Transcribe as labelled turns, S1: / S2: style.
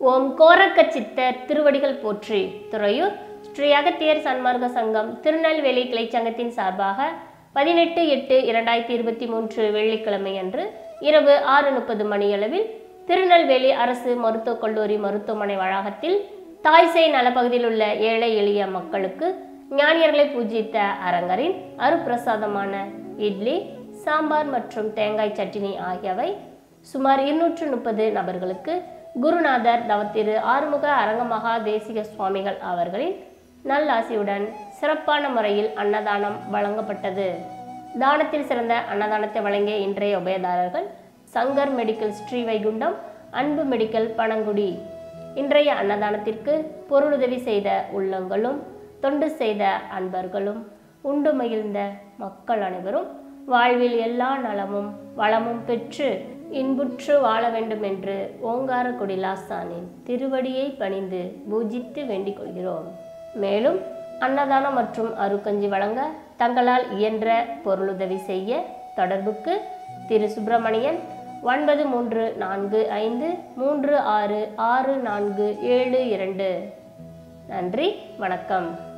S1: ஓம் கோரக்க சித்தர் திருவடிகள் போற்றி. துறையூர் ஸ்ரீ அகத்தியர் சன்மார்க்க சங்கம் திருநெல்வேலி கிளைச்சங்கத்தின் சார்பாக 18/8/2023 வெள்ளிக்கிழமை அன்று இரவு 6:30 மணியளவில் திருநெல்வேலி அரசு மருத்துவக் கல்லூரி மருத்துவமனை வளாகத்தில் தாய்சேய் நலப்பகுதியில் உள்ள ஏழை எளிய மக்களுக்கு ஞானியர்களை பூஜித்த அரங்கரின் அருப்பிரசாதமான இட்லி, சாம்பார் மற்றும் தேங்காய் சட்னி ஆகியவை சுமார் 230 நபர்களுக்கு குருநாதர் தவத்திரு ஆறுமுக அரங்கமகா தேசிக சுவாமிகள் அவர்களின் நல்லாசியுடன் சிறப்பான முறையில் அன்னதானம் வழங்கப்பட்டது. தானத்தில் சிறந்த அன்னதானத்தை வழங்கிய இன்றைய உபயதாரர்கள் சங்கர் மெடிக்கல் ஸ்ரீவைகுண்டம், அன்பு மெடிக்கல் பனங்குடி. இன்றைய அன்னதானத்திற்கு பொருளுதவி செய்த உள்ளங்களும் தொண்டு செய்த அன்பர்களும் உண்டு மகிழ்ந்த மக்கள் அனைவரும் வாழ்வில் எல்லா நலமும் வளமும் பெற்று இன்புற்று வாழ வேண்டும் என்று ஓங்கார குடிலாசானின் திருவடியை பணிந்து பூஜித்து வேண்டிக் கொள்கிறோம். மேலும் அன்னதானம் மற்றும் அருக்கஞ்சி வழங்க தங்களால் இயன்ற பொருளுதவி செய்ய தொடர்புக்கு திரு சுப்பிரமணியன் 9345366472. நன்றி, வணக்கம்.